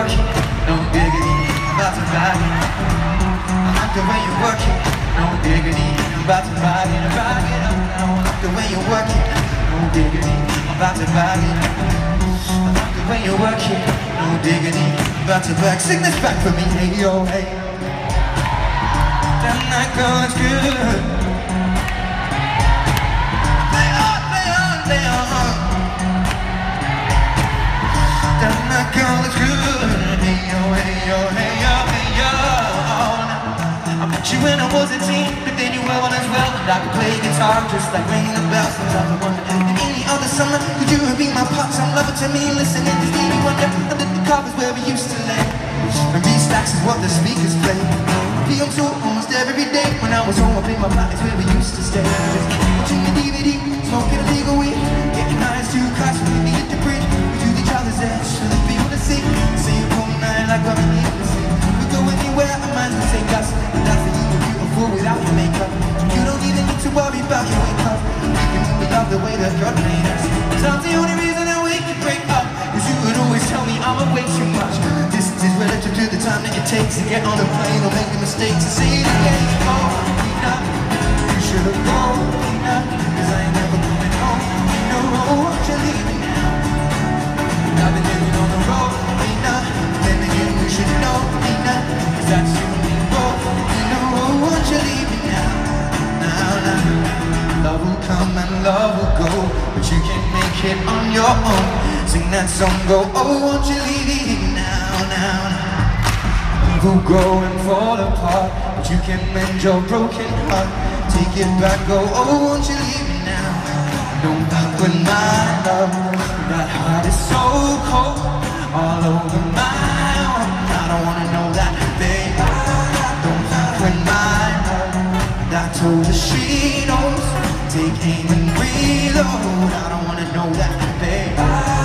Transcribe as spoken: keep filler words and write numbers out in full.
work it, no diggity, I'm about to ride it. I like the way you work it, no diggity, I'm about to ride it, ride it. I like the way you work it, no diggity, I'm about to ride it. I like the way you work it, no diggity, I'm about to back. Sing this back for me, hey yo, hey. Damn, that girl is good. Play on, play on, play on. Damn, that girl is good. Hey yo, hey yo, hey yo, hey yo. I met you when I was a teen, but then you were one as well. And I could play guitar just like ringing the bells. Sometimes I wonder, in any other summer, could you be my pop song lover to me? Listening to Stevie Wonder under the covers where we used to lay. And B-stacks is what the speakers play. Be on tour almost every day. When I was home up in my flat, it's where we used to stay. Just watching the D V D, smoking illegal weed, getting high as two cars when we needed to breathe. We do each other's edge so that we wanna see. See you all night like what we need to see. We go anywhere our minds will take us. And that's the evil beautiful without your makeup. You don't even need to worry about your wake up. We can we love the way that God made us. Sometimes the only reason that we can break up is you would always tell me I'm way too much. Distance is relative to the time that it takes to get on a plane or make a mistake to say it again. Oh, Nina, you should have gone, Nina, cause I ain't never coming home. You know I want you leaving now. I've been living on the road, Nina. Then again you should know, Nina, cause that's you and me both. You know I want you leaving now. Now, now. Love will come and love will go, but you can't make it on your own. Sing that song, go, oh, won't you leave it now, now, now. Love will grow and fall apart, but you can mend your broken heart. Take it back, go, oh, won't you leave it now. Don't back with my love, that heart is so cold, all over my own. I don't wanna know that, babe. Don't back with my love, that told her she knows. Take aim and reload. I don't wanna know that, babe.